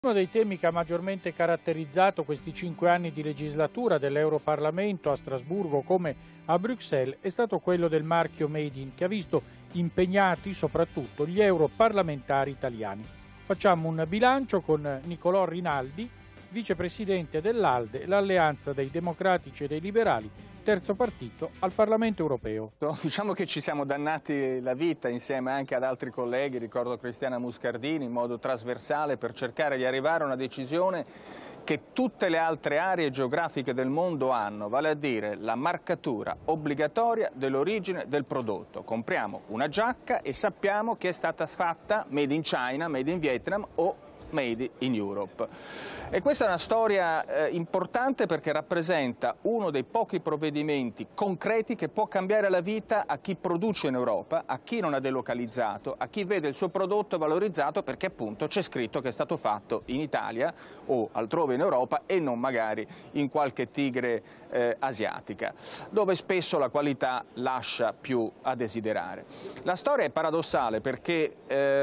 Uno dei temi che ha maggiormente caratterizzato questi 5 anni di legislatura dell'Europarlamento a Strasburgo come a Bruxelles è stato quello del marchio Made in, che ha visto impegnati soprattutto gli europarlamentari italiani. Facciamo un bilancio con Nicolò Rinaldi, vicepresidente dell'ALDE, l'Alleanza dei Democratici e dei Liberali, terzo partito al Parlamento europeo. Diciamo che ci siamo dannati la vita insieme anche ad altri colleghi, ricordo Cristiana Muscardini, in modo trasversale per cercare di arrivare a una decisione che tutte le altre aree geografiche del mondo hanno, vale a dire la marcatura obbligatoria dell'origine del prodotto. Compriamo una giacca e sappiamo che è stata fatta made in China, made in Vietnam o Made in Europe. E questa è una storia importante perché rappresenta uno dei pochi provvedimenti concreti che può cambiare la vita a chi produce in Europa, a chi non ha delocalizzato, a chi vede il suo prodotto valorizzato perché appunto c'è scritto che è stato fatto in Italia o altrove in Europa e non magari in qualche tigre asiatica, dove spesso la qualità lascia più a desiderare. La storia è paradossale perché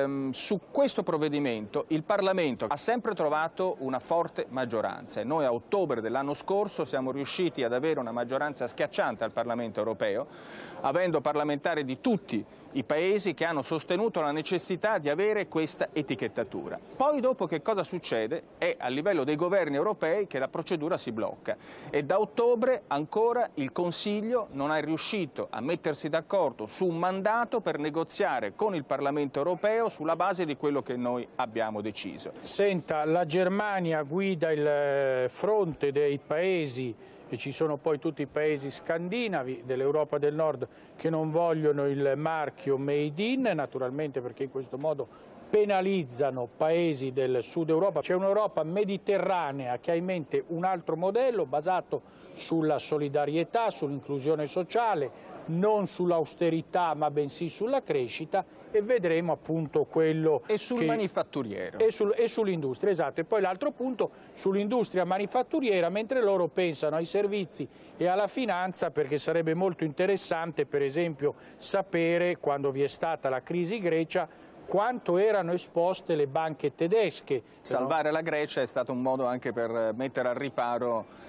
su questo provvedimento il Parlamento ha sempre trovato una forte maggioranza e noi a ottobre dell'anno scorso siamo riusciti ad avere una maggioranza schiacciante al Parlamento europeo, avendo parlamentari di tutti i paesi che hanno sostenuto la necessità di avere questa etichettatura. Poi dopo che cosa succede? È a livello dei governi europei che la procedura si blocca e da ottobre ancora il Consiglio non è riuscito a mettersi d'accordo su un mandato per negoziare con il Parlamento europeo sulla base di quello che noi abbiamo deciso. Senta, la Germania guida il fronte dei paesi e ci sono poi tutti i paesi scandinavi dell'Europa del Nord che non vogliono il marchio Made in, naturalmente perché in questo modo penalizzano paesi del sud Europa. C'è un'Europa mediterranea che ha in mente un altro modello basato sulla solidarietà, sull'inclusione sociale, non sull'austerità ma bensì sulla crescita e vedremo appunto quello e sul manifatturiero e sull'industria, esatto. E poi l'altro punto sull'industria manifatturiera, mentre loro pensano ai servizi e alla finanza, perché sarebbe molto interessante per esempio sapere, quando vi è stata la crisi Grecia, quanto erano esposte le banche tedesche. Salvare la Grecia è stato un modo anche per mettere al riparo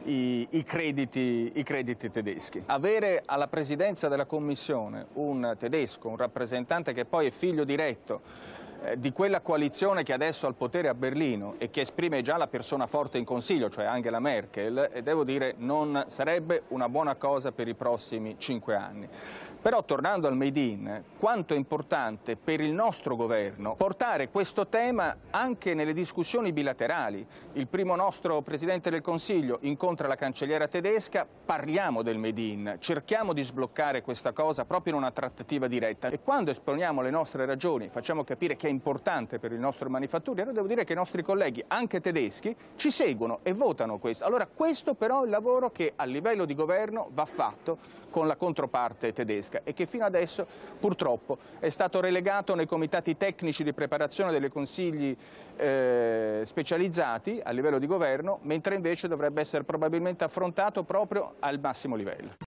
i crediti tedeschi. Avere alla presidenza della Commissione un tedesco, un rappresentante che poi è figlio diretto di quella coalizione che adesso ha il potere a Berlino e che esprime già la persona forte in Consiglio, cioè Angela Merkel, e devo dire non sarebbe una buona cosa per i prossimi 5 anni. Però tornando al Made in, quanto è importante per il nostro governo portare questo tema anche nelle discussioni bilaterali. Il primo nostro Presidente del Consiglio incontra la cancelliera tedesca, parliamo del Made in, cerchiamo di sbloccare questa cosa proprio in una trattativa diretta e quando esponiamo le nostre ragioni, facciamo capire che è importante per il nostro manifatturiero, devo dire che i nostri colleghi, anche tedeschi, ci seguono e votano questo. Allora questo però è il lavoro che a livello di governo va fatto con la controparte tedesca e che fino adesso purtroppo è stato relegato nei comitati tecnici di preparazione dei consigli specializzati a livello di governo, mentre invece dovrebbe essere probabilmente affrontato proprio al massimo livello.